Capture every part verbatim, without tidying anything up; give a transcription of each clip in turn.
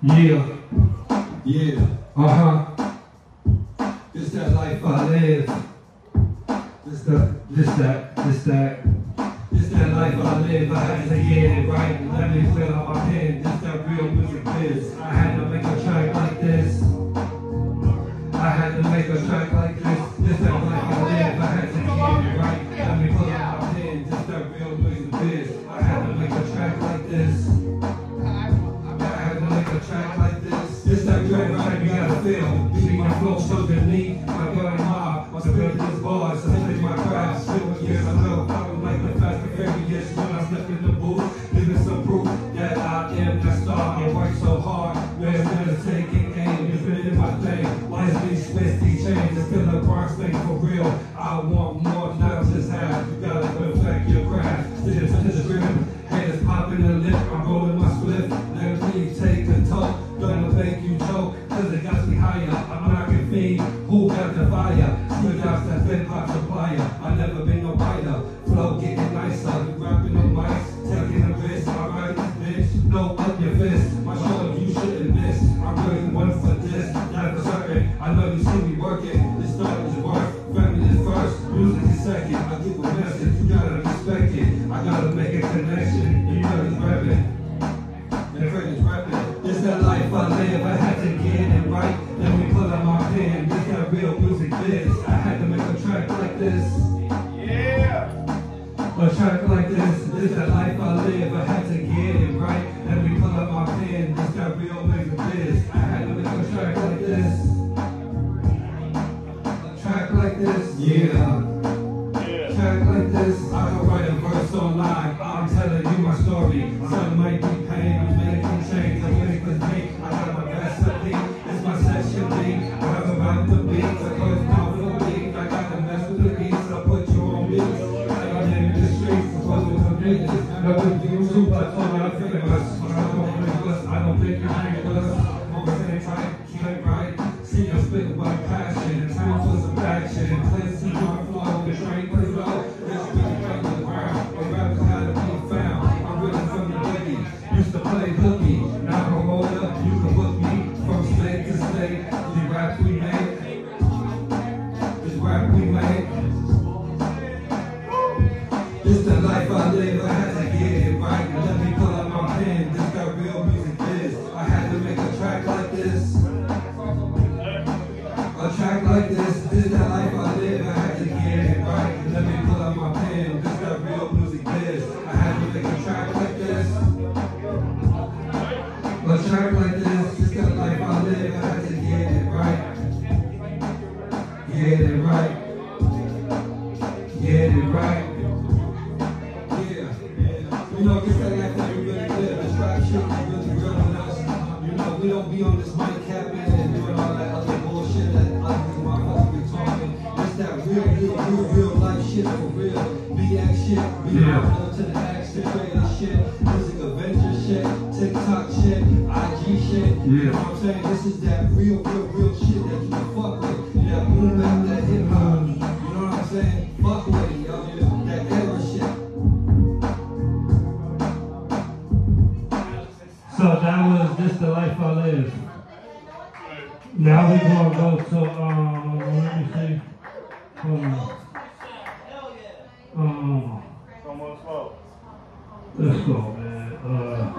Yeah. Yeah. Uh-huh. This that life I live. This the, this that, this that. This that life I live. I had to get it right. Let me fill out my pen. This that real music biz. I had to make a track like this. I had to make a track like this. This that life I live. I had to get it right. Let me pull out my pen. This that real music biz. I had to make a track like this. I had to make a track like this. This that real right you gotta feel. See my flow so beneath. My gun mob. My spirit is bars. I take my craft. Still years ago. I was like the Fast and Furious when I stepped in the booth. Living some proof that I am that star. I work so hard. Man's gonna take it aim. It's been in my thing. Why is these twisty chains? It's still a Bronx thing for real. I want more, not just half. You gotta perfect your craft. This is the grim. Haters popping the lip. I'm rolling my split. Let me take a toke. Gonna make you choke. Cause it got me higher. I'm knocking feed. Who got the fire? Switch out that flip hop supplier. I never been no writer. Flow getting nicer. You rapping on mics. Taking a risk. Alright, bitch. Blow up your fist. My show you shouldn't miss. I'm really one for this. Not for certain. I know you see me working. This start is work. Family is first. Music is second. I give a message. You gotta respect it. I gotta make a connection. You know he's rapping. And Fred is rapping. This that life I live. I had to get it right. Let me pull out my pen. This that real music biz. I had to make a track like this. Yeah. A track like this. This that life I live. I had to get it right. Let me pull out my pen. This that real music biz. I had to make a track like this. A track like this. Yeah. A track like this. I can write a verse online. I'm telling you my story. Some might be pain. I'm making change. I'm making me. I got my recipe. It's my session beat. I'm about the beat. The first powerful beat. I got to mess with the beats. I put you on beats. I got in the streets. Supposed to commit this. No with you too, but I'm not thinking us. I don't think us. I don't think you think us. On the same time, keep it right. See you spit with passion. Time for some action. Let's see my flow. The train plays low. Let's be right the ground. The rappers gotta be found. I'm really from the boogie. Used to play hooky. Now I'm a roller. You can book me from state to state. The rap we make. This rap we make. This the life I live. I had to get it right. Let me pull out my pen. This got real music biz. I had to make a track like this. A track like this. This the life I live. I had to get it right. Let me pull out my pen. This got real music biz. I had to make a track like this. A track like this. This the life I live. I had to get it right. Get it right. Get it right. You know, it's that life that we really live. This rap shit is really real on us. You know, we don't be on this mic capping and doing all that other bullshit that other motherfuckers be talking. It's that real, real, real, real life shit for real. B X shit, be yeah. On to the action, creative shit, music Avenger shit, TikTok shit, I G shit. Yeah. You know what I'm saying? This is that real, real, real shit that you can fuck with. That boom bap, that hip hop. You know what I'm saying? Fuck with it, yo. That era shit. So that was This the Life I Live. Now we gonna go to um let me see. Hold on. Um let's go, man. Uh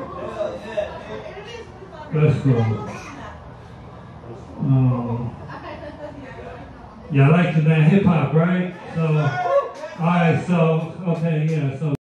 let's go. Um y'all like the man hip hop, right? So alright, so okay, yeah, so